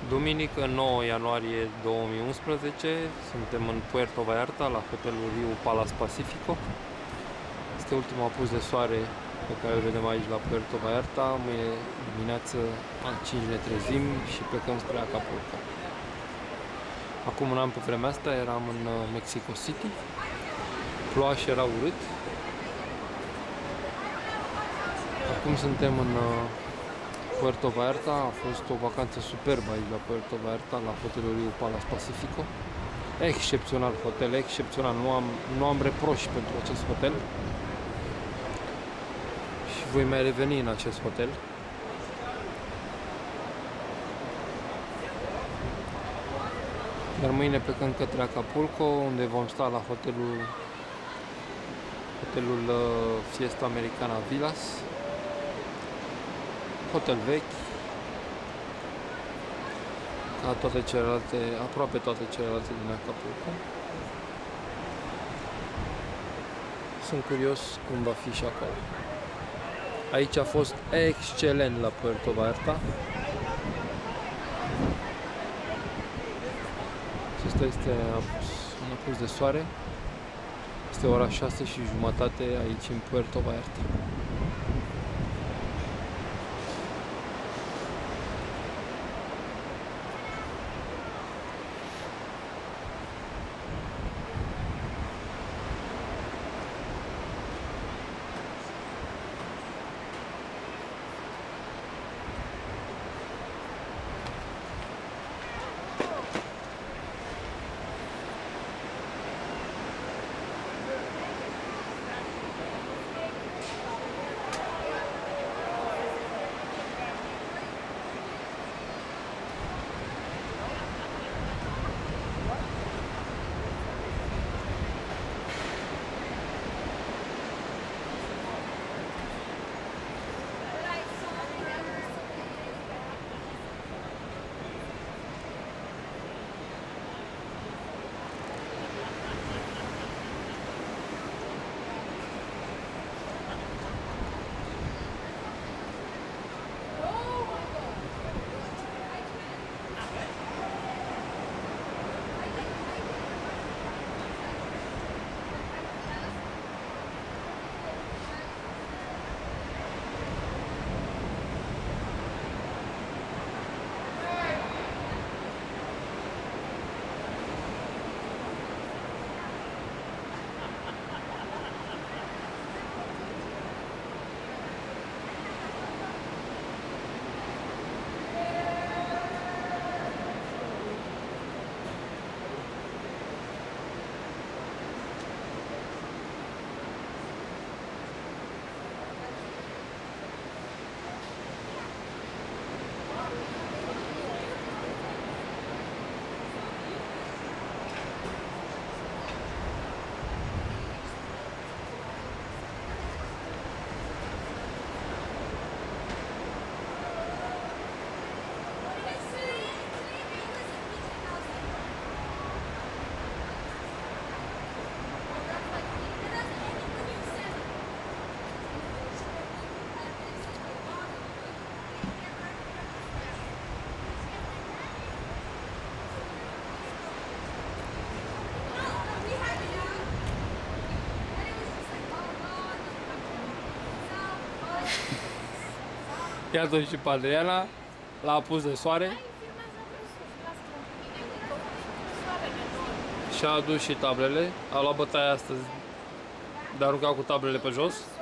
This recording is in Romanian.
Duminică 9 ianuarie 2011, suntem în Puerto Vallarta, la hotelul Riu Palace Pacifico. Este ultimul apus de soare pe care îl vedem aici la Puerto Vallarta. Mâine dimineață la 5 ne trezim și plecăm spre Acapulco. Acum un an pe vremea asta eram în Mexico City. Ploua și era urât. Acum suntem în Puerto Vallarta. A fost o vacanță superbă aici la Puerto Vallarta, la hotelul Riu Palace Pacifico. Excepțional hotel, excepțional. Nu am reproși pentru acest hotel. Și voi mai reveni în acest hotel. Dar mâine plecăm către Acapulco, unde vom sta la hotelul Fiesta Americana Villas. Hotel vechi, ca toate celelalte, aproape toate celelalte din Acapulco. Sunt curios cum va fi și acolo. Aici a fost excelent la Puerto Vallarta. Acesta este un apus de soare. Este ora 6:30 aici în Puerto Vallarta. Iată și pe Adriana la apus de soare. Și-a adus și tablele. A luat bătaia astăzi de aruncat cu tablele pe jos.